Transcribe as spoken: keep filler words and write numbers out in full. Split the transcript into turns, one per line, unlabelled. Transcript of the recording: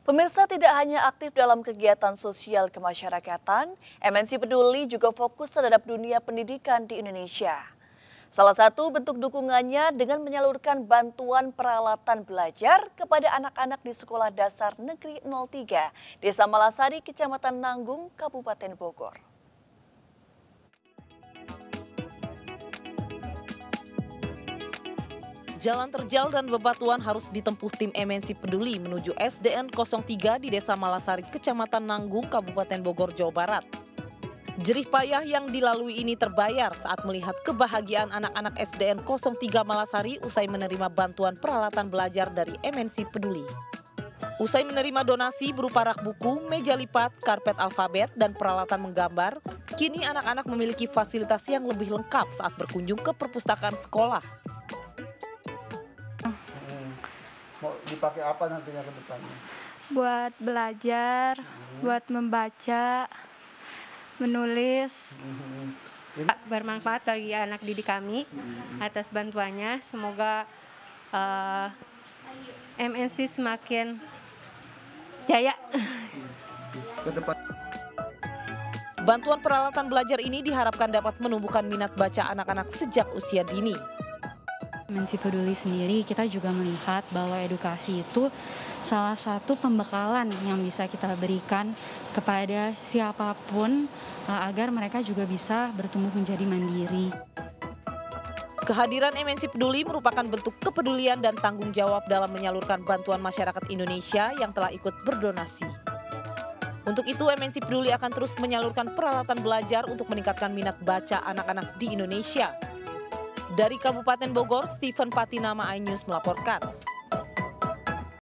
Pemirsa, tidak hanya aktif dalam kegiatan sosial kemasyarakatan, M N C Peduli juga fokus terhadap dunia pendidikan di Indonesia. Salah satu bentuk dukungannya dengan menyalurkan bantuan peralatan belajar kepada anak-anak di Sekolah Dasar Negeri nol tiga, Desa Malasari, Kecamatan Nanggung, Kabupaten Bogor.
Jalan terjal dan bebatuan harus ditempuh tim M N C Peduli menuju S D N nol tiga di Desa Malasari, Kecamatan Nanggung, Kabupaten Bogor, Jawa Barat. Jerih payah yang dilalui ini terbayar saat melihat kebahagiaan anak-anak S D N nol tiga Malasari usai menerima bantuan peralatan belajar dari M N C Peduli. Usai menerima donasi berupa rak buku, meja lipat, karpet alfabet, dan peralatan menggambar, kini anak-anak memiliki fasilitas yang lebih lengkap saat berkunjung ke perpustakaan sekolah.
Mau dipakai apa nantinya ke depannya?
Buat belajar, hmm. buat membaca, menulis.
Hmm.
Bermanfaat bagi anak didik kami hmm. atas bantuannya. Semoga uh, M N C semakin jaya.
Ke depan.
Bantuan peralatan belajar ini diharapkan dapat menumbuhkan minat baca anak-anak sejak usia dini.
M N C Peduli sendiri kita juga melihat bahwa edukasi itu salah satu pembekalan yang bisa kita berikan kepada siapapun agar mereka juga bisa bertumbuh menjadi mandiri.
Kehadiran M N C Peduli merupakan bentuk kepedulian dan tanggung jawab dalam menyalurkan bantuan masyarakat Indonesia yang telah ikut berdonasi. Untuk itu, M N C Peduli akan terus menyalurkan peralatan belajar untuk meningkatkan minat baca anak-anak di Indonesia. Dari Kabupaten Bogor, Steven Patinama, iNews melaporkan.